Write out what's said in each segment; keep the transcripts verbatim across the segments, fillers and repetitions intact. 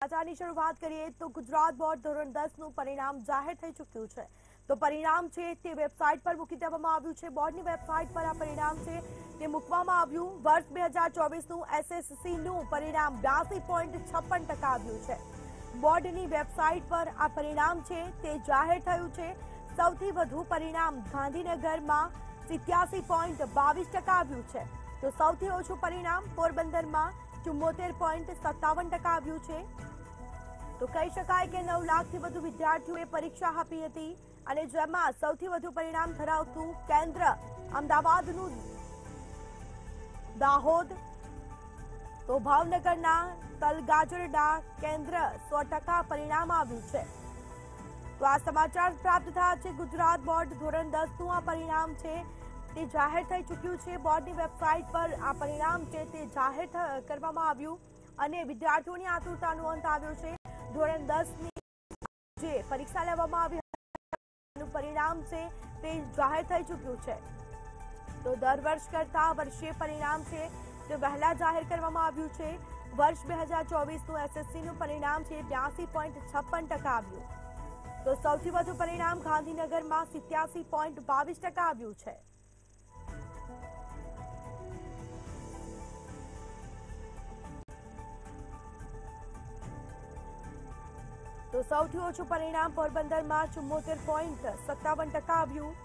સમાચારની શરૂઆત કરીએ તો ગુજરાત બોર્ડ ધોરણ દસ નું પરિણામ જાહેર થઈ ચૂક્યું છે। તો પરિણામ છે તે વેબસાઇટ પર મૂકી દેવામાં આવ્યું છે। બોર્ડની વેબસાઇટ પર આ પરિણામ છે તે મૂકવામાં આવ્યું। વર્ષ બે હજાર ચોવીસ નું એસએસસી નું પરિણામ બ્યાસી પોઈન્ટ છપ્પન ટકા આવ્યું છે। બોર્ડની વેબસાઇટ પર આ પરિણામ છે તે જાહેર થયું છે। સૌથી વધુ પરિણામ ગાંધીનગરમાં સિત્યાસી પોઈન્ટ બાવીસ ટકા આવ્યું છે। તો સૌથી ઓછું પરિણામ પોરબંદરમાં ચુમ્મોતેર પોઈન્ટ સત્તાવન ટકા આવ્યું છે। તો કહી શકાય કે નવ લાખથી વધુ વિદ્યાર્થીઓએ પરીક્ષા આપી હતી અને જેમાં સૌથી વધુ પરિણામ ધરાવતું કેન્દ્ર અમદાવાદનું દાહોદ, તો ભાવનગરના તલગાજરડા કેન્દ્ર સો ટકા પરિણામ આવ્યું છે। તો આ સમાચાર પ્રાપ્ત થયા છે। ગુજરાત બોર્ડ ધોરણ દસ નું આ પરિણામ છે તે જાહેર થઈ ચૂક્યું છે। બોર્ડની વેબસાઇટ પર આ પરિણામ છે તે જાહેર કરવામાં આવ્યું અને વિદ્યાર્થીઓની આતુરતાનો અંત આવ્યો છે। ધોરણ દસ ની જે પરીક્ષા લેવામાં આવી એનું પરિણામ છે તે જાહેર થઈ ચૂક્યું છે। તો દર વર્ષ કરતા વર્ષે પરિણામ છે તે વહેલા જાહેર કરવામાં આવ્યું છે। વર્ષ બે હજાર ચોવીસ નું એસએસસી નું પરિણામ છે બ્યાસી પોઈન્ટ છપ્પન ટકા આવ્યું। તો સૌથી વધુ પરિણામ ગાંધીનગરમાં સિત્યાસી પોઈન્ટ બાવીસ ટકા આવ્યું છે। તો સૌથી ઓછું પરિણામ પોરબંદરમાં ચુમ્મોતેર પોઈન્ટ સત્તાવન ટકા આવ્યું।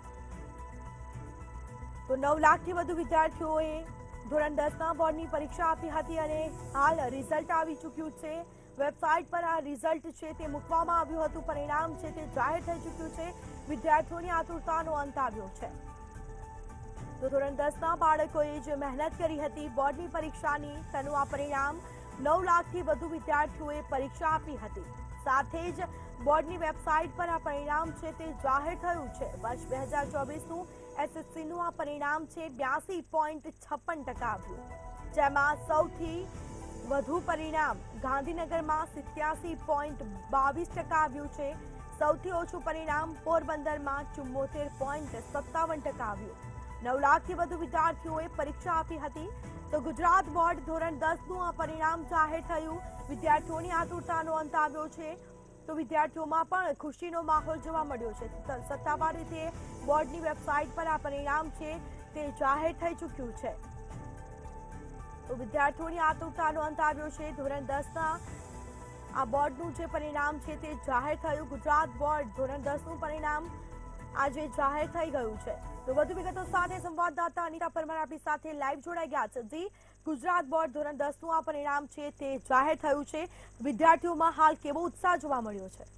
તો નવ લાખથી વધુ વિદ્યાર્થીઓએ ધોરણ દસ ના બોર્ડની પરીક્ષા આપી હતી અને હાલ રિઝલ્ટ આવી ચૂક્યું છે। વેબસાઇટ પર આ રિઝલ્ટ છે તે મૂકવામાં આવ્યું હતું। પરિણામ છે તે જાહેર થઈ ચૂક્યું છે। વિદ્યાર્થીઓની આતુરતાનો અંત આવ્યો છે। તો ધોરણ દસ ના બાળકોએ જે મહેનત કરી હતી બોર્ડની પરીક્ષાની તેનું આ પરિણામ નવ લાખથી વધુ વિદ્યાર્થીઓએ પરીક્ષા આપી હતી। સાથે જ બોર્ડની વેબસાઇટ પર આ પરિણામ છે તે જાહેર થયું છે। વર્ષ બે હજાર ચોવીસ નું એસએસસી નું આ પરિણામ છે બ્યાસી પોઈન્ટ છપ્પન ટકા આવ્યું, જેમાં સૌથી વધુ પરિણામ ગાંધીનગરમાં સિત્યાસી પોઈન્ટ બાવીસ ટકા આવ્યું છે। સૌથી ઓછું પરિણામ પોરબંદરમાં ચુમ્મોતેર પોઈન્ટ સત્તાવન ટકા આવ્યું। નવ લાખથી વધુ વિદ્યાર્થીઓએ પરીક્ષા આપી હતી। તો ગુજરાત બોર્ડ ધોરણ દસ નું આ પરિણામ જાહેર થયું। વિદ્યાર્થીઓની આતુરતાનો અંત આવ્યો છે। તો વિદ્યાર્થીઓમાં પણ ખુશીનો માહોલ જોવા મળ્યો છે। સત્તાવાર રીતે બોર્ડની વેબસાઇટ પર આ પરિણામ છે તે જાહેર થઈ ચૂક્યું છે। તો વિદ્યાર્થીઓની આતુરતાનો અંત આવ્યો છે। ધોરણ દસ ના આ બોર્ડનું જે પરિણામ છે તે જાહેર થયું। ગુજરાત બોર્ડ ધોરણ દસ નું પરિણામ આજે જાહેર થઈ ગયું છે। તો વધુ વિગતો સાથે સંવાદદાતા અનિતા પરમાર આપણી સાથે લાઈવ જોડાઈ ગયા છે। જી, ગુજરાત બોર્ડ ધોરણ દસ નું આ પરિણામ છે તે જાહેર થયું છે। વિદ્યાર્થીઓમાં હાલ કેવો ઉત્સાહ જોવા મળ્યો છે?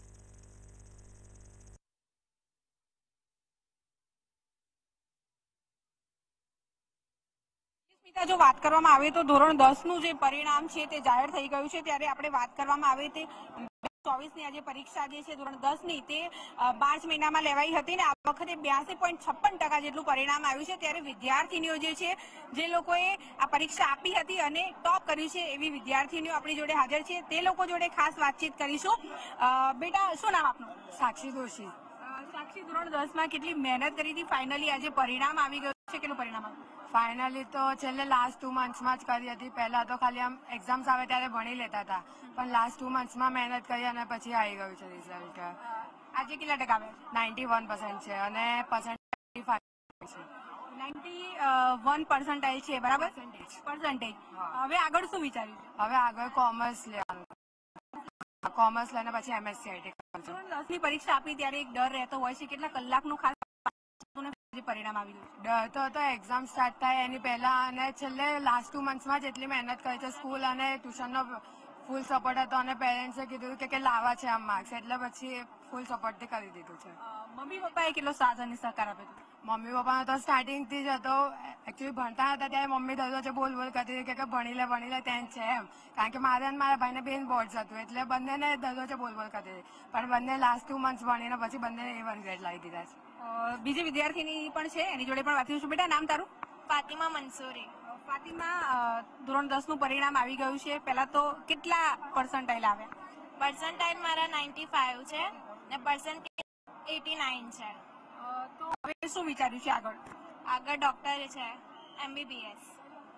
જો વાત કરવામાં આવે તો ધોરણ દસ નું જે પરિણામ છે તે જાહેર થઈ ગયું છે, ત્યારે આપણે વાત કરવામાં આવે તે ચોવીસ ની આજે પરીક્ષા જે છે ધોરણ દસ ની તે માર્ચ મહિનામાં લેવાઈ હતી ને આ વખતે બ્યાસી પોઈન્ટ છપ્પન ટકા જેટલું પરિણામ આવ્યું છે। ત્યારે વિદ્યાર્થીનીઓ જે છે જે લોકોએ આ પરીક્ષા આપી હતી અને ટોપ કર્યું છે એવી વિદ્યાર્થીનીઓ આપણી જોડે હાજર છે। તે લોકો જોડે ખાસ વાતચીત કરીશું। બેટા, શું નામ આપનું? સાક્ષી દોશી। સાક્ષી, ધોરણ દસ માં કેટલી મહેનત કરી હતી, ફાઇનલી આજે પરિણામ આવી ગયું છે, કેટલું પરિણામ આવ્યું? ફાઇનલી તો છેલ્લે લાસ્ટ ટુ મંથ્સમાં જ કરી હતી। પહેલા તો ખાલી આમ એક્ઝામ્સ આવે ત્યારે ભણી લેતા હતા, પણ લાસ્ટ ટુ મંથ્સમાં મહેનત કરી અને પછી આવી ગયું છે રિઝલ્ટ। આજે કેટલા ટકા આવ્યા? નાઇન્ટી વન પર્સન્ટ છે અને પર્સન્ટેજ ફાઈવ છે। નાઇન્ટી વન પર્સન્ટાઇલ છે, બરાબર? પર્સન્ટેજ। હવે આગળ શું વિચાર્યું? હવે આગળ કોમર્સ લેવાનું, કોમર્સ લઈને પછી એમએસસી આઈટી કરવાનું। ધોરણ દસ ની પરીક્ષા આપી ત્યારે એક ડર રહેતો હોય છે, કેટલા કલાકનું ખાસ પરિણામ આવી ગયું? ડર તો હતો એક્ઝામ સ્ટાર્ટ થાય એની પહેલા અને છેલ્લે લાસ્ટ ટુ મંથ્સમાં જેટલી મહેનત કરી છે, સ્કૂલ અને ટ્યુશનનો ફૂલ સપોર્ટ હતો અને પેરેન્ટ્સે કીધું કે લાવવા છે આમ માર્ક્સ, એટલે પછી ફૂલ સપોર્ટથી કરી દીધું છે। મમ્મી પપ્પાએ કેટલો સાથ અને સહકાર આપ્યો? મમ્મી પપ્પાનો તો સ્ટાર્ટિંગથી જ હતો। એકચ્યુઅલી ભણતા હતા ત્યારે મમ્મી દરરોજ બોલ બોલ કરતી હતી કે ભણી લે ભણી લે ત્યાં છે એમ, કારણ કે મારે અને મારા ભાઈને બેન બોર્ડ્સ હતું એટલે બંનેને દરરોજ બોલ બોલ કરતી હતી, પણ બંને લાસ્ટ ટુ મંથ્સ ભણીને પછી બંને એ વન ગ્રેડ લાવી દીધા છે। બીજી વિદ્યાર્થીની પણ છે, એની જોડે પણ વાત કરીશું। બેટા, નામ તારું? ફાતિમા મંસૂરી। ફાતિમા, ધોરણ દસ નું પરિણામ આવી ગયું છે, પહેલા તો કેટલા પર્સન્ટાઇલ આવ્યા? પર્સન્ટાઇલ મારા નાઇન્ટી ફાઈવ છે ને પર્સન્ટેજ એટી નાઇન છે। તો હવે શું વિચાર્યું છે આગળ? આગળ ડોક્ટર છે, એમબીબીએસ।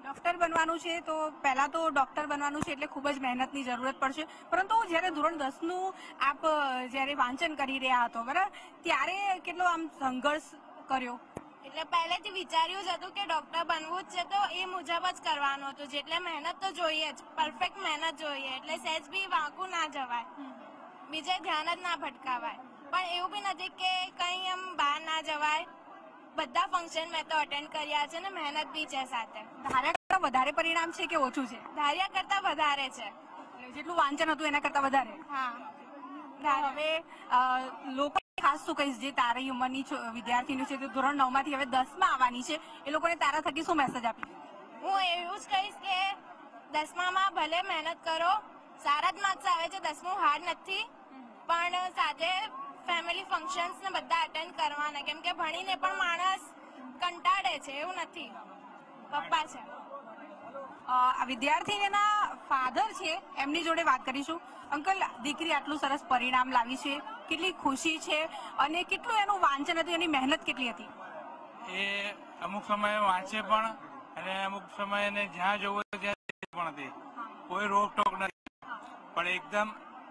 ડોક્ટર બનવાનું છે તો પહેલા તો ડોક્ટર બનવાનું છે એટલે ખૂબ જ મહેનતની જરૂરત પડશે, પરંતુ જ્યારે ધોરણ દસ નું આપ જ્યારે વાંચન કરી રહ્યા હતો બરાબર, ત્યારે કેટલો આમ સંઘર્ષ કર્યો? એટલે પહેલેથી વિચાર્યું જ હતું કે ડોક્ટર બનવું જ છે તો એ મુજબ જ કરવાનું હતું, જેટલે મહેનત તો જોઈએ જ, પરફેક્ટ મહેનત જોઈએ, એટલે સહેજ બી વાંકું ના જવાય, બીજે ધ્યાન જ ના ભટકાવાય. પણ એવું બી નથી કે કંઈ એમ બહાર ના જવાય, બધા ફંક્શન મેં તો અટેન્ડ કર્યા છે ને મહેનત બી છે સાથે. ધાર્યા કરતા વધારે પરિણામ છે કે ઓછું છે? ધાર્યા કરતા વધારે છે. જેટલું વાંચન હતું એના કરતા વધારે? હા. હવે લોકો ખાસ શું કહીશ, જે તારી ઉંમરની વિદ્યાર્થીની છે તે ધોરણ નવ માંથી હવે દસ માં આવવાની છે, એ લોકોને તારા થકી શું મેસેજ આપી? હું એવું જ કહીશ કે દસમામાં ભલે મહેનત કરો, સારા જ માર્ક્સ આવે છે, દસમું હાર્ડ નથી, પણ સાથે ફેમિલી ફંક્શન્સ ને બધા અટેન્ડ કરવાના, કેમ કે ભણીને પણ માણસ કંટાળે છે, એવું નથી. પપ્પા છે. આ વિદ્યાર્થીના ફાધર છે, એમની જોડે વાત કરીશું. અંકલ, દીકરી આટલું સરસ પરિણામ લાવી છે, કેટલી ખુશી છે અને કેટલું એનું વાંચન હતું, એની મહેનત કેટલી હતી? એ અમુક સમયે વાંચે પણ અને અમુક સમયે એને જ્યાં જવું હોય ત્યાં પણ હતી, કોઈ રોકટોક નથી, પણ એકદમ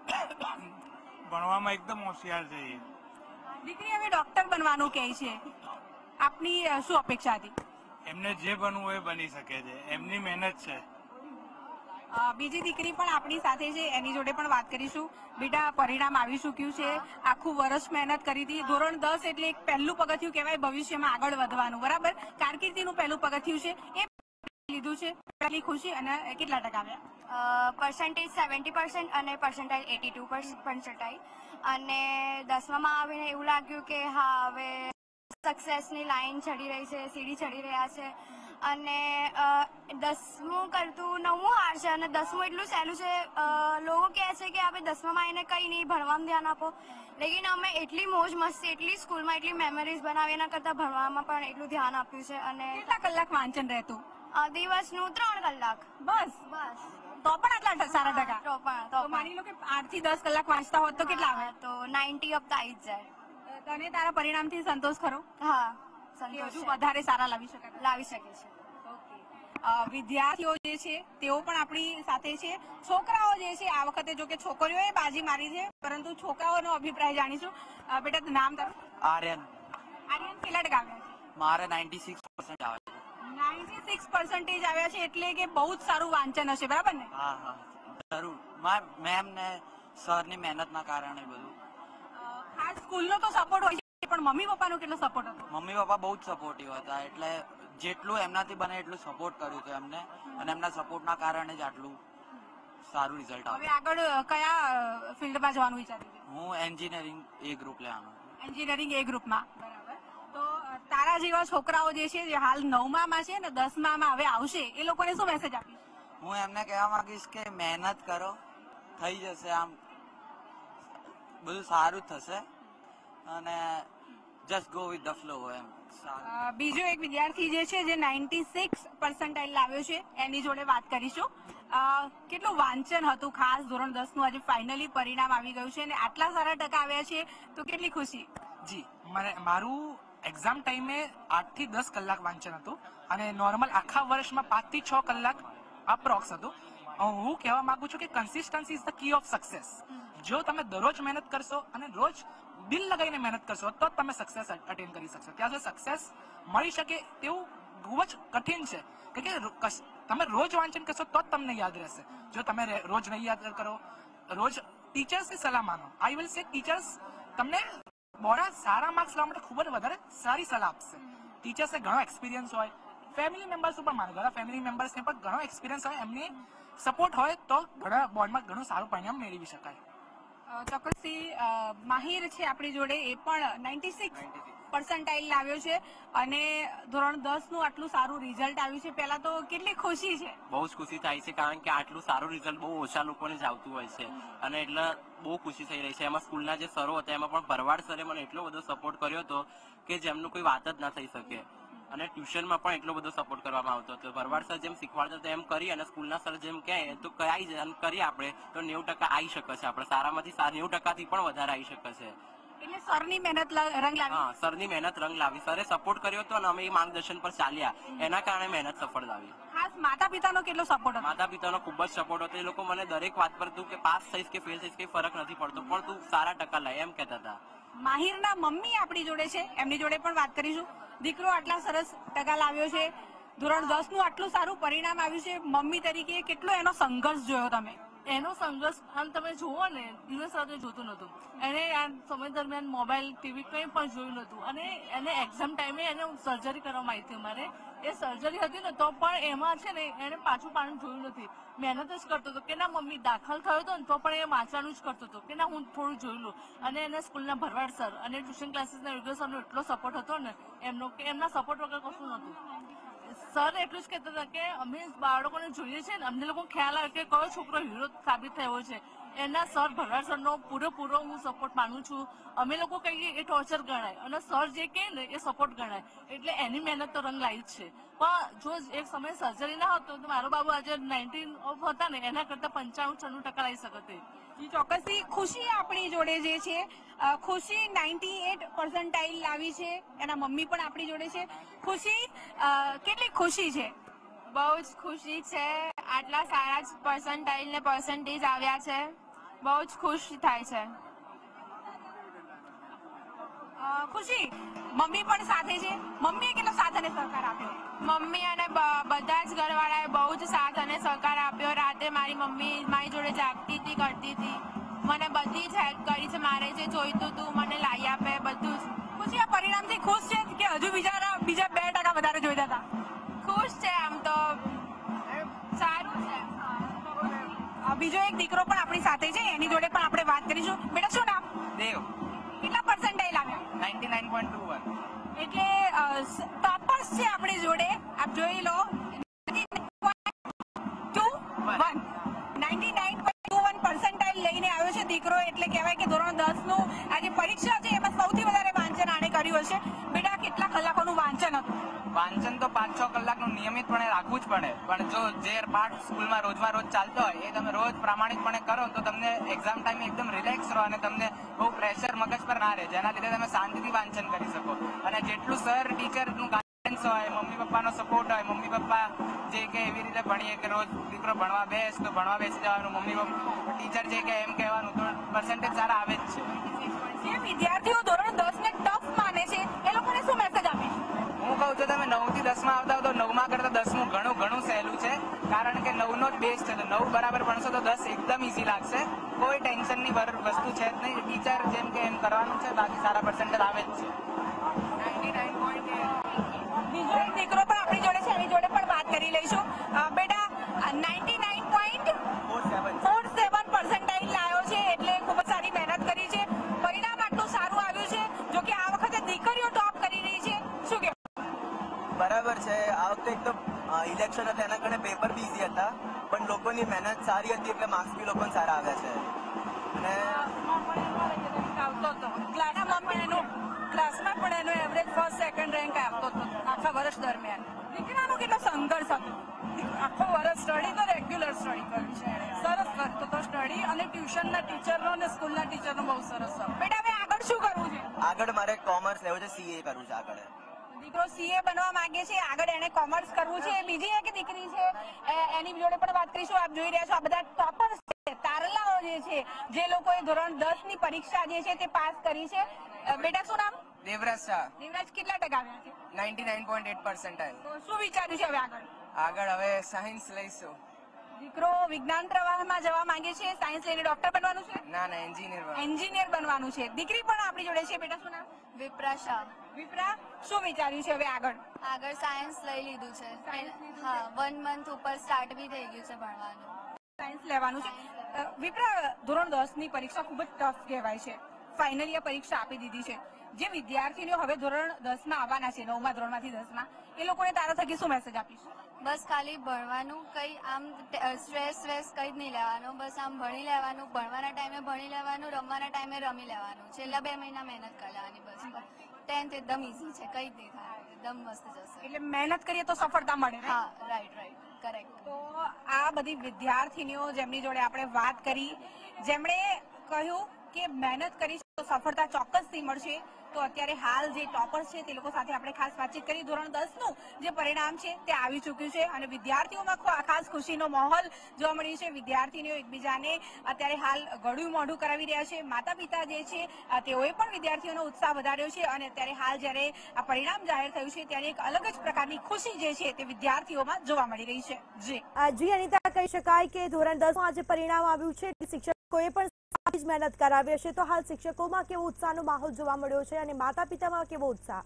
ભણવામાં એકદમ હોશિયાર છે. દીકરી હવે ડોક્ટર બનવાનું કહે છે, આપની શું અપેક્ષા હતી? એમને જે બનવું હોય બની શકે છે, એમની મહેનત છે. બીજી દીકરી પણ આપણી સાથે છે, એની જોડે પણ વાત કરીશું. બેટા, પરિણામ આવી ચૂક્યું છે, આખું વર્ષ મહેનત કરી હતી. ધોરણ દસ એટલે એક પહેલું પગથિયું કહેવાય ભવિષ્યમાં આગળ વધવાનું, બરાબર? કારકિર્દીનું પહેલું પગથિયું છે, એ લીધું છે. પહેલી ખુશી અને કેટલા ટકા આવ્યા? પર્સન્ટેજ સેવન્ટી પર્સન્ટ અને પર્સન્ટાઇલ એટી ટુ પર્સન્ટાઇલ. અને દસમામાં આવીને એવું લાગ્યું કે હા, હવે સક્સેસની લાઈન ચડી રહી છે, સીડી ચડી રહ્યા છે. અને દસમું કરતું નવમું હાર છે અને દસમું એટલું સહેલું છે. લોકો કહે છે કે આપણે દસમામાં આવીને કંઈ નહીં, ભણવામાં ધ્યાન આપો, લેકિન અમે એટલી મોજ મસ્તી, એટલી સ્કૂલમાં એટલી મેમરીઝ બનાવી, એના કરતાં ભણવામાં પણ એટલું ધ્યાન આપ્યું છે. અને કેટલા કલાક વાંચન રહેતું? દિવસનું ત્રણ કલાક. બસ? બસ. તો પણ આટલા સારા ટકા? તો પણ તો માની લો કે આઠ થી દસ કલાક વાંચતા હોત તો કેટલા આવે? તો નાઇન્ટી અપ આવી જ જાય. તને તારા પરિણામથી સંતોષ ખરો? હા, સંતોષ. વધારે સારા લાવી શકાય? લાવી શકે છે. વિદ્યાર્થીઓ જે છે તેઓ પણ આપણી સાથે છે. છોકરાઓ જે છે, આ વખતે જો કે છોકરીઓએ બાજી મારી છે, પરંતુ છોકરાઓનો અભિપ્રાય જાણીશું. બેટા, નામ તારું? આર્યન. આર્યન, કેટલા ટકા આવ્યા છે? મારે નાઇન્ટી સિક્સ પર્સન્ટ આવે છે. નાઇન્ટી સિક્સ પર્સન્ટેજ આવ્યા છે એટલે કે બહુ જ સારું વાંચન હશે, બરાબર ને? હા હા, જરૂર. માર મેમ ને સરની મહેનતના કારણે બધું. ખાસ સ્કૂલનો તો સપોર્ટ હોય છે, પણ મમ્મી પપ્પાનો કેટલો સપોર્ટ હતો? મમ્મી પપ્પા બહુ જ સપોર્ટિવ હતા, એટલે જેટલું એમનાથી બને એટલું સપોર્ટ કર્યું હતું એમને, અને એમના સપોર્ટના કારણે જ આટલું સારું રિઝલ્ટ આવ્યું. હવે આગળ કયા ફિલ્ડમાં જવાનું વિચાર્યું છે? હું એન્જિનિયરિંગ એ ગ્રુપ લેવાનું. એન્જિનિયરિંગ એ ગ્રુપમાં, બરાબર. તો તારા જેવા છોકરાઓ જે છે, જે હાલ નવમામાં છે ને દસમામાં હવે આવશે, એ લોકોને શું મેસેજ આપીશ? હું એમને કહેવા માંગીશ કે મહેનત કરો, થઈ જશે, આમ બધું સારું થશે, અને just go with the flow. એમ બીજો એક વિદ્યાર્થી જે છે, જે નાઇન્ટી સિક્સ પર્સન્ટાઇલ લાવ્યો છે, એની જોડે વાત કરીશું. કેટલું વાંચન હતું, ખાસ ધોરણ દસ નું આજે ફાઇનલી પરિણામ આવી ગયું છે અને આટલા સારા ટકા આવ્યા છે, તો કેટલી ખુશી? જી, મને મારું એક્ઝામ ટાઈમે આઠ થી દસ કલાક વાંચન હતું અને નોર્મલ આખા વર્ષમાં પાંચ થી છ કલાક અપ્રોક્સ હતું. હું કહેવા માંગુ છું કે consistency is the key of success. જો તમે દરરોજ મહેનત કરશો અને રોજ દિલ લગાવીને મહેનત કરશો તો જ તમે સક્સેસ અટેન કરી શકશો. ત્યાં સુધી સક્સેસ મળી શકે તેવું ખૂબ જ કઠિન છે, કે તમે રોજ વાંચન કરશો તો જ તમને યાદ રહેશે. જો તમે રોજ નહીં યાદ કરો, રોજ ટીચર્સની સલાહ માનો. આઈ વિલ સે ટીચર્સ તમને બોર્ડના સારા માર્ક્સ લાવવા માટે ખૂબ જ વધારે સારી સલાહ આપશે. ટીચર્સને ઘણો એક્સપિરિયન્સ હોય, ફેમિલી મેમ્બર્સ પણ માનો, ઘણા ફેમિલી મેમ્બર્સને પણ ઘણો એક્સપિરિયન્સ હોય, એમની સપોર્ટ હોય તો ઘણા બોર્ડમાં ઘણું સારું પરિણામ મેળવી શકાય. ચોક્કસથી માહિર છે આપણી જોડે, એ પણ નાઇન્ટી સિક્સ પર્સન્ટાઇલ લાવ્યો છે અને ધોરણ દસ નું આટલું સારું રિઝલ્ટ આવ્યું છે. પહેલા તો કેટલી ખુશી છે? બહુ જ ખુશી થાય છે, કારણ કે આટલું સારું રિઝલ્ટ બહુ ઓછા લોકોને જ આવતું હોય છે, અને એટલે બહુ ખુશી થઈ રહી છે. એમાં સ્કૂલના જે સરો હતા, એમાં પણ ભરવાડ સરે મને એટલો બધો સપોર્ટ કર્યો હતો કે જેમનું કોઈ વાત જ ના થઈ શકે. અને ટ્યુશનમાં પણ એટલો બધો સપોર્ટ કરવામાં આવતો હતો. ભરવાડ સર જેમ શીખવાડતા હતા એમ કરી, અને સ્કૂલના સર જેમ કહે તો કરાઈ જાય, અને કરીએ આપણે તો નેવું ટકા આવી શકે છે. આપણે સારામાંથી નેવું ટકાથી પણ વધારે આવી શકે છે. એટલે સરની મહેનત રંગ લાવી? હા, સરની મહેનત રંગ લાવી. સરે સપોર્ટ કર્યો હતો અને અમે એ માર્ગદર્શન પર ચાલ્યા, એના કારણે મહેનત સફળ લાવી. ખાસ ખાસ માતા પિતાનો કેટલો સપોર્ટ હતો? માતા પિતાનો ખૂબ જ સપોર્ટ હતો. એ લોકો મને દરેક વાત પર તું કે પાસ થઈશ કે ફેલ થઈશ કઈ ફરક નથી પડતો, પણ તું સારા ટકા લાય એમ કહેતા હતા. માહિરના મમ્મી આપણી જોડે છે, એમની જોડે પણ વાત કરીશું. દીકરો આટલા સરસ ટકા લાવ્યો છે, ધોરણ દસ નું આટલું સારું પરિણામ આવ્યું છે, મમ્મી તરીકે કેટલો એનો સંઘર્ષ જોયો તમે? એનો સંઘર્ષ આમ તમે જુઓ ને, દિવસ રાતે જોતું નતું. એને આ સમય દરમિયાન મોબાઈલ ટીવી કંઈ પણ જોયું નતું. અને એને એક્ઝામ ટાઈમે એને સર્જરી કરવામાં આવી હતી અમારે. એ સર્જરી હતી ને તો પણ એમાં છે ને એને પાછું પાણી જોયું નથી. મહેનત જ કરતો હતો કે ના મમ્મી દાખલ થયો હતો ને તો પણ એ વાંચવાનું જ કરતો હતો કે ના હું થોડું જોઈ લઉં. અને એને સ્કૂલના ભરવાડ સર અને ટ્યુશન ક્લાસીસના વિડીયો સરનો એટલો સપોર્ટ હતો ને એમનો કે એમના સપોર્ટ વગર કશું નહોતું. સર એટલું જ કહેતા હતા કે અમે બાળકોને જોઈએ છે ને અમને લોકો ખ્યાલ આવે કે કયો છોકરો હીરો સાબિત થયો છે. એના સર ભરવાડ સરનો પૂરેપૂરો હું સપોર્ટ માનું છું. અમે લોકો કહીએ એ ટોર્ચર ગણાય અને સર જે કહે ને એ સપોર્ટ ગણાય. એટલે એની મહેનત તો રંગ લાવી જ છે. પણ જો એક સમય સર્જરી ના હતો તો મારો બાબુ આજે નાઇન્ટીન ઓફ હતા ને એના કરતા પંચાણું છન્નું ટકા લાવી શકતે. ચોક્કસથી ખુશી આપણી જોડે જે છે, ખુશી નાઇન્ટી એટ પર્સન્ટાઇલ લાવી છે, એના મમ્મી પણ આપણી જોડે છે. ખુશી, કેટલી ખુશી છે? બહુ જ ખુશી છે. આટલા સારા જ પર્સન્ટાઇલ ને પર્સન્ટેજ આવ્યા છે, બહુ જ ખુશ થાય છે. ખુશી, મમ્મી પણ સાથે છે, મમ્મીએ કેટલો સાથ અને સહકાર આપ્યો? મમ્મી અને બધા જ ઘરવાળાએ બહુ જ સાથ અને સહકાર આપ્યો. રાતે મારી મમ્મી મારી જોડે જાગતી હતી, કરતી હતી, મને બધી જ હેલ્પ કરી છે. મારે જે જોઈતું હતું મને લાવી આપે બધું જ. ખુશી, આ પરિણામથી ખુશ છે કે હજુ બીજા બીજા બે ટકા વધારે જોઈતા હતા? ખુશ છે, આમ તો સારું છે. બીજો એક દીકરો પણ આપણી સાથે છે, એની જોડે પણ આપણે વાત કરીશું. બેટા શું નામ? દેવ. કેટલા પર્સન્ટાઇલ આવ્યા? Ninety nine point two one. એટલે ટોપર્સ છે આપણી જોડે. આપ જોઈ લો, ninety nine point two one percentile લઈને આવ્યો છે દીકરો. એટલે કહેવાય કે ધોરણ દસ નું આ જે પરીક્ષા છે એમાં સૌથી વધારે વાંચન આણે કર્યું હશે. બેટા કેટલા કલાકોનું વાંચન હતું? વાંચન તો પાંચ છ કલાકનું નિયમિતપણે રાખવું જ પડે, પણ જો જે પાઠ સ્કૂલમાં રોજમાં રોજ ચાલતો હોય એ તમે રોજ પ્રામાણિકપણે કરો તો તમને એક્ઝામ ટાઈમે એકદમ રિલેક્સ રહો અને તમને બહુ પ્રેશર મગજ પર ના રહે, જેના લીધે તમે શાંતિથી વાંચન કરી શકો. અને જેટલું સર ટીચરનું ગાઈડન્સ હોય, મમ્મી પપ્પાનો સપોર્ટ હોય, મમ્મી પપ્પા જે કે એવી રીતે ભણીએ કે રોજ દીકરો ભણવા બેસ તો ભણવા બેસી જવાનું, મમ્મી પપ્પા ટીચર જે કે એમ કહેવાનું, તો પર્સન્ટેજ સારા આવે જ છે. જે વિદ્યાર્થીઓ ધોરણ દસ ને ટફ માને છે એ લોકોને શું મેસેજ આપીશ? હું કહું છું તમે નવ થી દસ માં આવતા હો તો નવમાં કરતા દસમું ઘણું ઘણું સહેલું છે, કારણ કે નવ નો જ બેઝ છે. તો નવ બરાબર ભણશો તો દસ એકદમ ઈઝી લાગશે. કોઈ ટેન્શનની વસ્તુ છે જ નહીં. ટીચર જેમ કે એમ કરવાનું છે, બાકી સારા પર્સન્ટેજ આવે જ છે. બીજો એક દીકરો પણ આપણી જોડે છે, એની જોડે પણ વાત કરી લઈશું. બેટા ninety nine point four seven percentile લાવ્યો છે, એટલે ખૂબ જ સારી મહેનત કરી છે. પરિણામ આટલું સારું આવ્યું છે. જો કે આ વખતે દીકરીઓ ટોપ કરી રહી છે, શું કે? બરાબર છે. આ વખતે એકદમ ઇલેક્શન હતા એના કારણે પેપર બી ઈઝી હતા, પણ લોકોની મહેનત સારી હતી એટલે માર્ક્સ બી લોકોને સારા આવ્યા છે. અને આવતો હતો ક્લાસમાં પણ એનો એવરેજ ફર્સ્ટ સેકન્ડ રેન્ક આવતો હતો આખા વર્ષ દરમિયાન. દીકરાનો કેટલો સંઘર્ષ હતો? આખો વર્ષ સ્ટડી તો રેગ્યુલર સ્ટડી કર્યું છે, સરસ કરતો તો સ્ટડી, અને ટ્યુશનના ટીચરનો અને સ્કૂલના ટીચરનો બહુ સરસ હતો. બેટા હવે આગળ શું કરવું છે? આગળ મારે કોમર્સ લેવું છે, સીએ કરવું છે. આગળ દીકરો સીએ બનવા માંગે છે, આગળ એને કોમર્સ કરવું છે. બીજી એક દીકરી છે, એની જોડે પણ વાત કરીશું. આપ જોઈ રહ્યા છો આ બધા ટોપર્સ છે, તારલાઓ જે છે, જે લોકોએ ધોરણ દસ ની પરીક્ષા જે છે તે પાસ કરી છે. બેટા શું નામ? દેવરાજ શાહ. દેવરાજ કેટલા ટકા આવ્યા છે? Ninety nine point eight percentile. શું વિચાર્યું છે હવે આગળ? આગળ હવે સાયન્સ લઈશું. દીકરો વિજ્ઞાન પ્રવાહમાં જવા માંગે છે, સાયન્સ લઈને ડોક્ટર બનવાનું છે? ના ના, એન્જિનિયર એન્જિનિયર બનવાનું છે. દીકરી પણ આપણી જોડે છે. બેટા શું નામ? વિપ્રા શાહ. વિપ્રા, શું વિચાર્યું છે હવે આગળ? આગળ સાયન્સ લઈ લીધું છે. હા, વન મંથ ઉપર સ્ટાર્ટ બી થઈ ગયું છે ભણવાનું. સાયન્સ લેવાનું છે. વિપ્રા, ધોરણ દસ ની પરીક્ષા ખૂબ જ ટફ કહેવાય છે. ફાઇનલી આ પરીક્ષા આપી દીધી છે. જે વિદ્યાર્થીઓ હવે ધોરણ દસ માં આવવાના છે, નવમા ધોરણ માંથી દસ માં, એ લોકોને તારા થકી શું મેસેજ આપીશ? બસ ખાલી ભણવાનું, કઈ આમ સ્ટ્રેસ સ્ટ્રેસ કઈ જ નહીં લેવાનું. બસ આમ ભણી લેવાનું, ભણવાના ટાઈમે ભણી લેવાનું, રમવાના ટાઈમે રમી લેવાનું. છેલ્લા બે મહિના મહેનત કરી લેવાની. બસ ટેન્થ એકદમ ઈઝી છે, કઈ જ નહીં થાય, એકદમ મસ્ત જશે. એટલે મહેનત કરીએ તો સફળતા મળે. હા, રાઈટ રાઈટ, કરેક્ટ. તો આ બધી વિદ્યાર્થીનીઓ જેમની જોડે આપણે વાત કરી, જેમણે કહ્યું કે મહેનત કરીશ તો સફળતા ચોક્કસથી મળશે. તો અત્યારે હાલ જે ટોપર્સ છે તે લોકો સાથે આપણે ખાસ વાતચીત કરી. ધોરણ દસ નું જે પરિણામ છે તે આવી ચૂક્યું છે અને વિદ્યાર્થીઓમાં ખાસ ખુશીનો માહોલ જોવા મળ્યો છે. વિદ્યાર્થીનીઓ એકબીજાને અત્યારે હાલ ગળું મોઢું કરાવી રહ્યા છે. માતા પિતા જે છે તેઓએ પણ વિદ્યાર્થીઓનો ઉત્સાહ વધાર્યો છે અને અત્યારે હાલ જ્યારે આ પરિણામ જાહેર થયું છે ત્યારે એક અલગ જ પ્રકારની ખુશી જે છે તે વિદ્યાર્થીઓમાં જોવા મળી રહી છે. જી જી અનિતા, કહી શકાય કે ધોરણ દસ માં આજે પરિણામ આવ્યું છે, શિક્ષકોએ પણ સારી જ મહેનત કરાવી હશે. તો હાલ શિક્ષકોમાં કેવો ઉત્સાહનો માહોલ જોવા મળ્યો છે અને માતા પિતામાં કેવો ઉત્સાહ?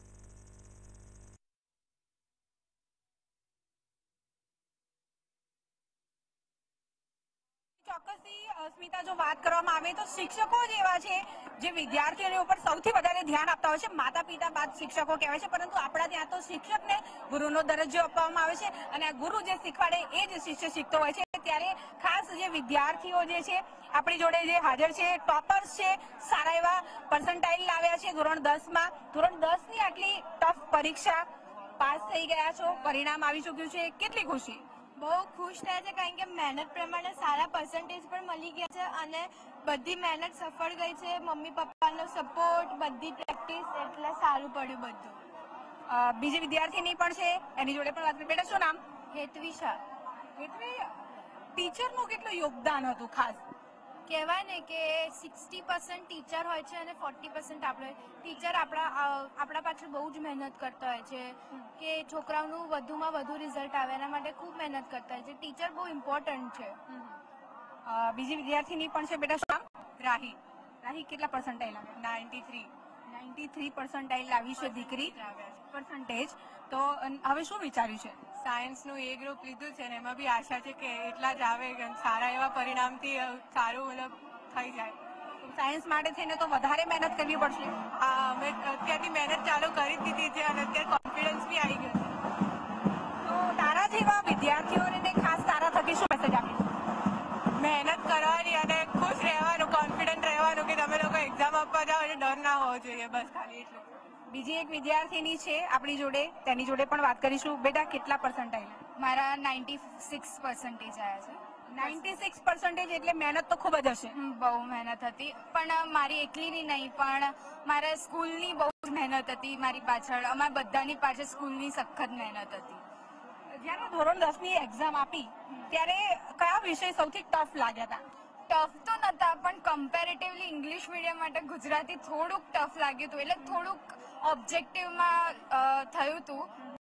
ચોક્કસથી સ્મિતા, જો વાત કરવામાં આવે તો શિક્ષકો જ એવા છે જે વિદ્યાર્થીઓની ઉપર સૌથી વધારે ધ્યાન આપતા હોય છે. માતા પિતા બાદ શિક્ષકો કહેવાય છે, પરંતુ આપણા ત્યાં તો શિક્ષકને ગુરુનો દરજ્જો આપવામાં આવે છે અને આ ગુરુ જે શીખવાડે એ જ શિષ્ય શીખતો હોય છે. ત્યારે ખાસ જે વિદ્યાર્થીઓ જે છે આપણી જોડે જે હાજર છે, ટોપર્સ છે, સારા એવા પર્સન્ટાઇલ લાવ્યા છે ધોરણ દસ માં. ધોરણ દસ ની આટલી ટફ પરીક્ષા પાસ થઈ ગયા છો, પરિણામ આવી ચૂક્યું છે, કેટલી ખુશી? બહુ ખુશ થાય છે કારણ કે મહેનત પ્રમાણે સારા પર્સન્ટેજ પણ મળી ગયા છે અને બધી મહેનત સફળ ગઈ છે. મમ્મી પપ્પાનો સપોર્ટ, બધી પ્રેક્ટિસ, એટલે સારું પડ્યું બધું. બીજી વિદ્યાર્થીની પણ છે, એની જોડે પણ વાત કરી. બેટા શું નામ? હેતવિશા. હેતવી, ટીચરનું કેટલું યોગદાન હતું ખાસ? કહેવાય ને કે સિક્સટી પર્સન્ટ ટીચર હોય છે અને ફોર્ટી પર્સન્ટ આપણે. ટીચર આપણા આપણા પાછળ બહુ જ મહેનત કરતા હોય છે કે છોકરાઓનું વધુમાં વધુ રિઝલ્ટ આવે એના માટે ખૂબ મહેનત કરતા હોય છે. ટીચર બહુ ઇમ્પોર્ટન્ટ છે. બીજી વિદ્યાર્થીની પણ છે. બેટા શું નામ? રાહી. રાહી, કેટલા પર્સન્ટાઇલ આવ્યા? Ninety three ninety three percentile લાવી છે દીકરી, પર્સન્ટેજ. તો હવે શું વિચાર્યું છે? સાયન્સનું એ ગ્રુપ લીધું છે ને એમાં બી આશા છે કે એટલા જ આવે, સારા એવા પરિણામથી સારું મતલબ થઈ જાય. સાયન્સ માટે થઈને તો વધારે મહેનત કરવી પડશે. હા, અમે અત્યારથી મહેનત ચાલુ કરી દીધી છે અને અત્યારે કોન્ફિડન્સ બી આવી ગયો છે. તો તારા જેવા વિદ્યાર્થીઓને ખાસ તારા થકી શું મેસેજ આપીશ? મહેનત કરવાની અને ખુશ રહેવાનું, કોન્ફિડન્ટ રહેવાનું કે તમે લોકો એક્ઝામ આપવા જાઓ અને ડર ના હોવો જોઈએ, બસ ખાલી એટલું. બીજી એક વિદ્યાર્થીની છે આપણી જોડે, તેની જોડે પણ વાત કરીશું. બેટા કેટલા પર્સન્ટાઇલ? મારા નાઇન્ટી સિક્સ પર્સન્ટેજ આવ્યા છે. નાઇન્ટી સિક્સ પર્સન્ટેજ એટલે મહેનત તો ખૂબ જ હશે. બહુ મહેનત હતી, પણ મારી એકલીની નહીં, પણ મારા સ્કૂલની બહુ જ મહેનત હતી મારી પાછળ. અમારા બધાની પાછળ સ્કૂલની સખત મહેનત હતી. જ્યારે ધોરણ દસ ની એક્ઝામ આપી ત્યારે કયા વિષય સૌથી ટફ લાગ્યા હતા? ટફ તો નતા, પણ કમ્પેરેટિવલી ઇંગ્લિશ મીડિયમ માટે ગુજરાતી થોડુંક ટફ લાગ્યું હતું. એટલે થોડુંક ઓબ્જેક્ટિવમાં થયું હતું,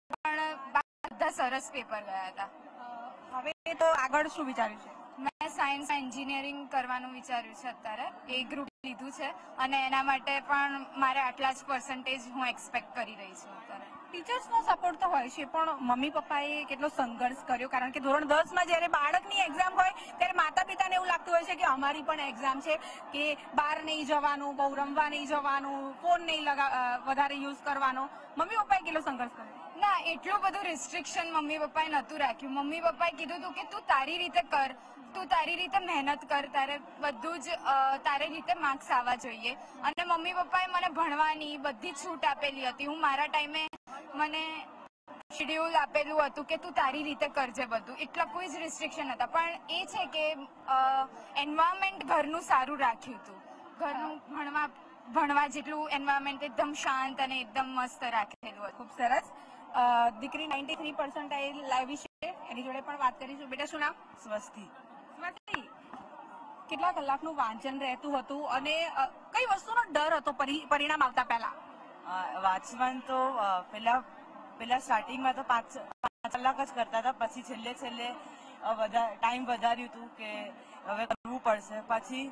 પણ બધા સરસ પેપર ગયા હતા. હવે તો આગળ શું વિચાર્યું છે? મેં સાયન્સ એન્જિનિયરિંગ કરવાનું વિચાર્યું છે અત્યારે. એ ગ્રુપ લીધું છે અને એના માટે પણ મારે આટલા જ પર્સન્ટેજ હું એક્સપેક્ટ કરી રહી છું અત્યારે. ટીચર્સનો સપોર્ટ તો હોય છે, પણ મમ્મી પપ્પાએ કેટલો સંઘર્ષ કર્યો? કારણ કે ધોરણ દસ માં જયારે બાળકની એક્ઝામ હોય ત્યારે માતા પિતાને એવું લાગતું હોય છે કે અમારી પણ એક્ઝામ છે, કે બહાર નહીં જવાનું, બહુ રમવા નહીં જવાનું, ફોન નહીં લગા વધારે યુઝ કરવાનો. મમ્મી પપ્પાએ કેટલો સંઘર્ષ કર્યો? ના, એટલું બધું રિસ્ટ્રિક્શન મમ્મી પપ્પાએ નહોતું રાખ્યું. મમ્મી પપ્પાએ કીધું હતું કે તું તારી રીતે કર, તું તારી રીતે મહેનત કર, તારે બધું જ તારી રીતે માર્ક્સ આવવા જોઈએ. અને મમ્મી પપ્પાએ મને ભણવાની બધી છૂટ આપેલી હતી. હું મારા ટાઈમે મને શેડ્યુલ આપેલું હતું કે તું તારી રીતે કરજે બધું, એટલા કોઈ જ રિસ્ટ્રિક્શન હતા. પણ એ છે કે એન્વાયરમેન્ટ ઘરનું સારું રાખ્યું હતું. ઘરનું ભણવા ભણવા જેટલું એન્વાયરમેન્ટ એકદમ શાંત અને એકદમ મસ્ત રાખેલું હતું. ખૂબ સરસ. દીકરી નાઇન્ટી થ્રી પર્સન્ટાઇલ લાવી છે, એની જોડે પણ વાત કરીશું. બેટા શું નામ? સ્વસ્તિ. સ્વસ્તિ, કેટલા કલાકનું વાંચન રહેતું હતું અને કઈ વસ્તુનો ડર હતો પરિણામ આવતા પહેલા? વાંચવાનું તો પેલા પેલા સ્ટાર્ટિંગમાં તો પાંચ પાંચ કલાક જ કરતા હતા, પછી છેલ્લે છેલ્લે ટાઈમ વધાર્યું હતું કે હવે કરવું પડશે પછી.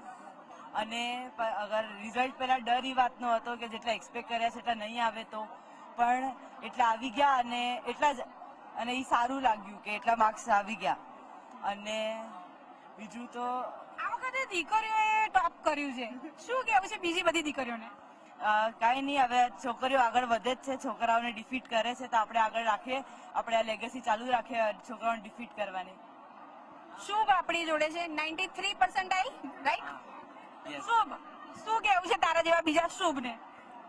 અને અગર રિઝલ્ટ પેલા ડર એ વાતનો હતો કે જેટલા એક્સપેક્ટ કર્યા છે એટલા નહીં આવે તો, પણ એટલા આવી ગયા અને એટલા જ, અને એ સારું લાગ્યું કે એટલા માર્ક્સ આવી ગયા. અને બીજું તો આ વખતે દીકરીઓએ ટોપ કર્યું છે, શું કહેવું છે બીજી બધી દીકરીઓને? કાંઈ નહીં, હવે છોકરીઓ આગળ વધે જ છે, છોકરાઓને ડિફીટ કરે છે, તો આપણે આગળ રાખીએ, આપણે આ લેગેસી ચાલુ રાખીએ છોકરાઓને ડિફીટ કરવાની. શુભ આપણી જોડે છે, ninety three percentile, right? Shubh, શું કહેવું છે તારા જેવા બીજા શુભ ને?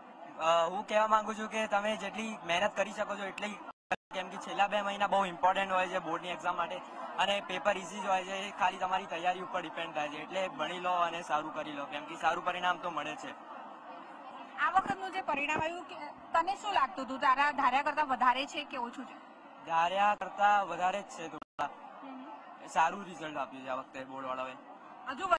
હું કહેવા માંગુ છું કે તમે જેટલી મહેનત કરી શકો છો એટલી, કેમ કે છેલ્લા બે મહિના બહુ ઇમ્પોર્ટન્ટ હોય છે બોર્ડની એક્ઝામ માટે અને પેપર ઇઝી જ હોય છે. એ ખાલી તમારી તૈયારી ઉપર ડિપેન્ડ થાય છે. એટલે ભણી લો અને સારું કરી લો, કેમ કે સારું પરિણામ તો મળે છે. આ વખતનું જે પરિણામ આવ્યું કે તને શું લાગતું હતું, તારા ધાર્યા કરતા વધારે છે કે ઓછું છે? ધાર્યા કરતા વધારે જ છે, થોડા સારું રિઝલ્ટ આપ્યું છે આ વખતે બોર્ડ વાળાએ. હજુ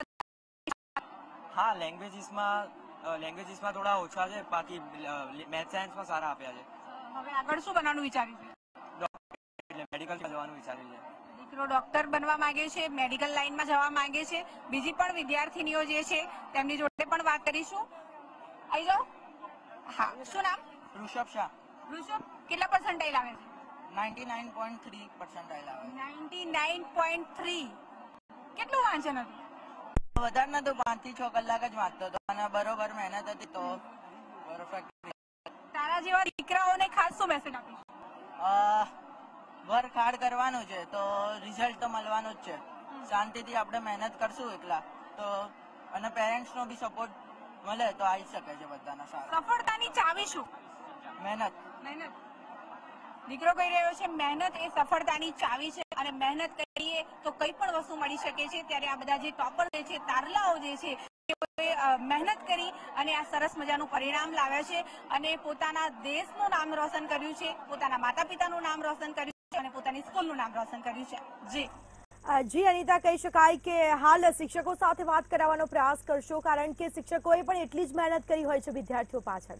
હા, લેંગ્વેજીસમાં લેંગ્વેજીસમાં થોડા ઓછા છે, બાકી મેથ સાયન્સમાં સારા આપ્યા છે. હવે આગળ શું બનવાનું વિચાર્યું છે? એટલે મેડિકલ જવાનું વિચાર્યું છે. દીકરો ડોક્ટર બનવા માંગે છે, મેડિકલ લાઈનમાં જવા માંગે છે. બીજી પણ વિદ્યાર્થીનીઓ જે છે તેમની જોડે પણ વાત કરીશું. આવી જાઓ. હા, શું નામ? ઋષભ શાહ. ઋષભ, કેટલા પર્સન્ટાઇલ આવે છે? Ninety nine point three percentile આવે. Ninety nine point three. કેટલું વાંચન હતું? વધારે નતું, પાંચ થી છ કલાક જ વાંચતો હતો અને બરોબર મહેનત હતી તો પરફેક્ટ. તારા જેવા દીકરાઓને ખાસ શું મેસેજ આપીશ? વર્ક હાર્ડ કરવાનું છે તો રિઝલ્ટ તો મળવાનું જ છે. શાંતિથી આપણે મહેનત કરશું એકલા તો, અને પેરેન્ટ્સ નો બી સપોર્ટ મળે તો આવી શકે છે બધાના સારા. સફળતાની ચાવી શું? મહેનત. મહેનત. દીકરો કહી રહ્યો છે મહેનત એ સફળતાની ચાવી છે અને મહેનત કરીએ તો કઈ પણ વસ્તુ મળી શકે છે. ત્યારે આ બધા જે ટોપર જે છે, તારલાઓ જે છે, મહેનત કરી અને આ સરસ મજાનું પરિણામ લાવ્યા છે અને પોતાના દેશનું નામ રોશન કર્યું છે, પોતાના માતા પિતાનું નામ રોશન કર્યું છે અને પોતાની સ્કૂલનું નામ રોશન કર્યું છે. જી જી અનિતા, કહી શકાય કે હાલ શિક્ષકો સાથે વાત કરાવવાનો પ્રયાસ કરશો, કારણ કે શિક્ષકોએ પણ એટલી જ મહેનત કરી હોય છે વિદ્યાર્થીઓ પાછળ.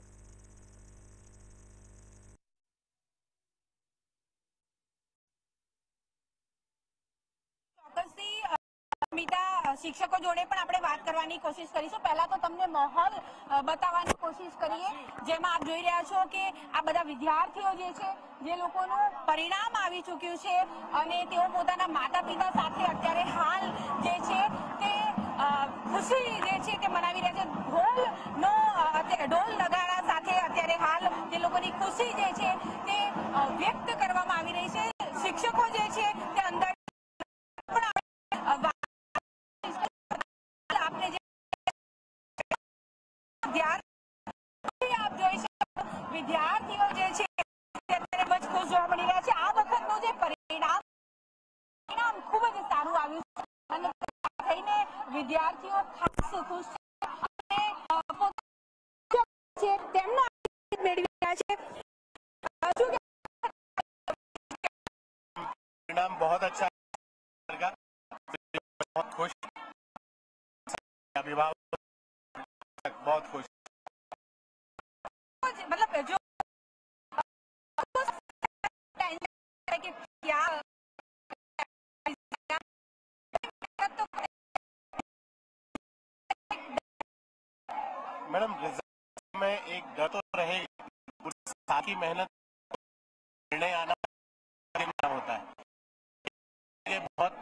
શિક્ષકો જોડે પણ આપણે વાત કરવાની કોશિશ કરીશું. પહેલા તો તમને માહોલ બતાવવાની કોશિશ કરીએ, જેમાં આપ જોઈ રહ્યા છો કે આ બધા વિદ્યાર્થીઓ જે છે, જે લોકોનું પરિણામ આવી ચૂક્યું છે અને તેઓ પોતાના માતા પિતા સાથે અત્યારે હાલ જે છે તે ખુશી જે છે તે મનાવી રહ્યા છે. ઢોલનો ઢોલ નગારા સાથે અત્યારે હાલ જે લોકોની ખુશી જે છે તે વ્યક્ત કરવામાં આવી રહી છે. શિક્ષકો જે છે તે અંદર વિદ્યાર્થીઓ જે છે અત્યારે બહુ ખુશ જોવા મળી રહ્યા છે. આ વખતનું જે પરિણામ પરિણામ ખૂબ જ સારું આવ્યું છે અને થઈને વિદ્યાર્થીઓ ખાસ ખુશ છે અને તેમના મેળવી રહ્યા છે. परिणाम बहुत अच्छा लगा, बहुत खुश, अभिभावक बहुत खुश. मतलब जो क्या मैडम रिजल्ट में एक डर तो रहेगा, साथ ही मेहनत निर्णय आना होता है, ये बहुत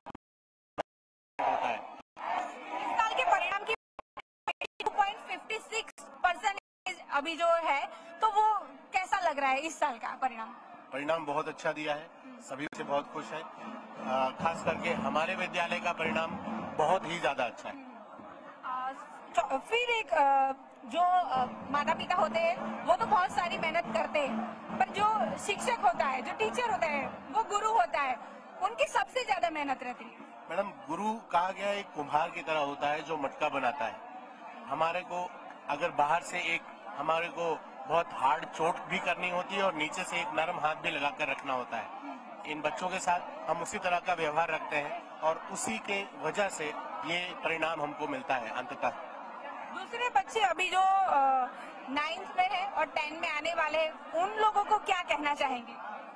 होता है. इस साल के परिणाम की two point fifty six percent अभी जो है, तो वो कैसा लग रहा है इस साल का परिणाम? परिणाम बहुत अच्छा दिया है, सभी से बहुत खुश है. आ, खास करके हमारे विद्यालय का परिणाम बहुत ही ज्यादा अच्छा है. आ, फिर एक जो माता पिता होते हैं वो तो बहुत सारी मेहनत करते हैं, पर जो शिक्षक होता है, जो टीचर होता है, वो गुरु होता है, उनकी सबसे ज्यादा मेहनत रहती है. मैडम, गुरु कहा गया एक कुम्हार की तरह होता है जो मटका बनाता है. हमारे को अगर बाहर से एक हमारे को बहुत हार्ड चोट भी करनी होती है और नीचे से एक नरम हाथ भी लगा कर रखना होता है. इन बच्चों के साथ हम उसी तरह का व्यवहार रखते हैं और उसी के वजह से ये परिणाम हमको मिलता है अंततः. दूसरे बच्चे अभी जो नाइन्थ में है और टेंथ में आने वाले हैं, उन लोगों को क्या कहना चाहेंगे?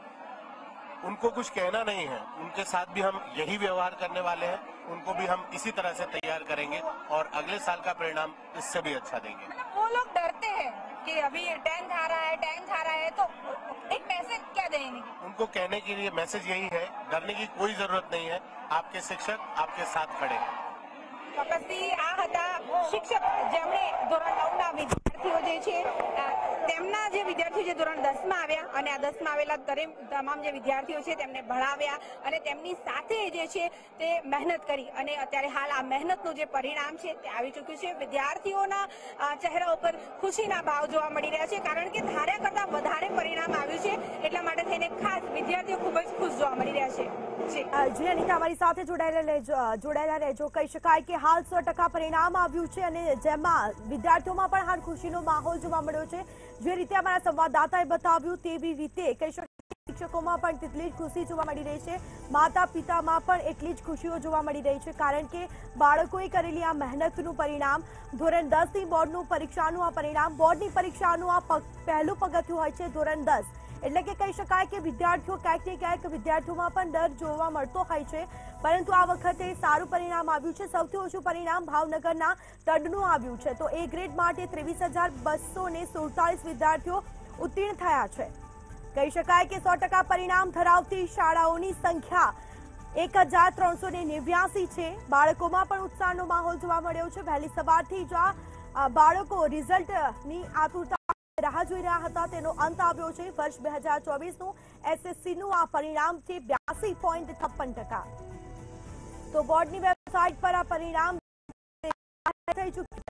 उनको कुछ कहना नहीं है, उनके साथ भी हम यही व्यवहार करने वाले हैं. उनको भी हम इसी तरह से तैयार करेंगे और अगले साल का परिणाम इससे भी अच्छा देंगे. वो लोग डरते हैं कि अभी टेंथ आ रहा है, टेंथ आ रहा है, तो एक मैसेज क्या देंगे? उनको कहने के लिए मैसेज यही है, डरने की कोई जरूरत नहीं है. आपके शिक्षक आपके साथ खड़े हैं. ચોક્કસથી આ હતા શિક્ષક જેમણે ધોરણ નવ ના વિદ્યાર્થીઓ જે છે તેમના જે વિદ્યાર્થીઓ જે ધોરણ દસ માં આવ્યા અને આ દસ માં આવેલા દરેક તમામ જે વિદ્યાર્થીઓ છે તેમને ભણાવ્યા અને તેમની સાથે જે છે તે મહેનત કરી અને અત્યારે હાલ આ મહેનતનું જે પરિણામ છે તે આવી ચૂક્યું છે. વિદ્યાર્થીઓના ચહેરા ઉપર ખુશીના ભાવ જોવા મળી રહ્યા છે, કારણ કે ધાર્યા કરતા વધારે પરિણામ આવ્યું છે, એટલા માટે થઈને ખાસ વિદ્યાર્થીઓ ખૂબ જ ખુશ જોવા મળી રહ્યા છે. જી અનિતા, અમારી સાથે જોડાયેલા જોડાયેલા રહેજો. કહી શકાય કે હાલ સો ટકા પરિણામ આવ્યું છે અને જેમાં વિદ્યાર્થીઓમાં પણ હાલ ખુશીનો માહોલ જોવા મળ્યો છે. જે રીતે અમારા સંવાદદાતાએ બતાવ્યું તેવી રીતે કહી શકાય શિક્ષકોમાં પણ તેટલી જ ખુશી જોવા મળી રહી છે, માતા પિતામાં પણ એટલી જ ખુશીઓ જોવા મળી રહી છે, કારણ કે બાળકોએ કરેલી આ મહેનતનું પરિણામ, ધોરણ દસ ની બોર્ડનું પરીક્ષાનું આ પરિણામ, બોર્ડની પરીક્ષાનું આ પહેલું પગથિયું હોય છે ધોરણ દસ. એટલે કે કહી શકાય કે વિદ્યાર્થીઓ ક્યાંક ને ક્યાંક વિદ્યાર્થીઓમાં પણ ડર જોવા મળતો હોય છે, પરંતુ આ વખતે સારું પરિણામ આવ્યું છે. સૌથી ઓછું પરિણામ ભાવનગરના તડનું આવ્યું છે. તો એ ગ્રેડ માટે ત્રેવીસ હજાર બસો ને સુડતાલીસ વિદ્યાર્થીઓ ઉત્તીર્ણ થયા છે. કહી શકાય કે સો ટકા પરિણામ ધરાવતી શાળાઓની સંખ્યા એક હજાર ત્રણસો ને નેવ્યાસી છે. બાળકોમાં પણ ઉત્સાહનો માહોલ જોવા મળ્યો છે. વહેલી સવારથી જ આ બાળકો રિઝલ્ટની આતુરતા રાહ જોઈ રહ્યા હતા, તેનો અંત આવ્યો છે. વર્ષ બે હજાર ચોવીસનું એસએસસીનું આ પરિણામ છે બ્યાસી પોઈન્ટ છપ્પન ટકા. તો બોર્ડની વેબસાઇટ પર આ પરિણામ થઈ ચૂક્યું.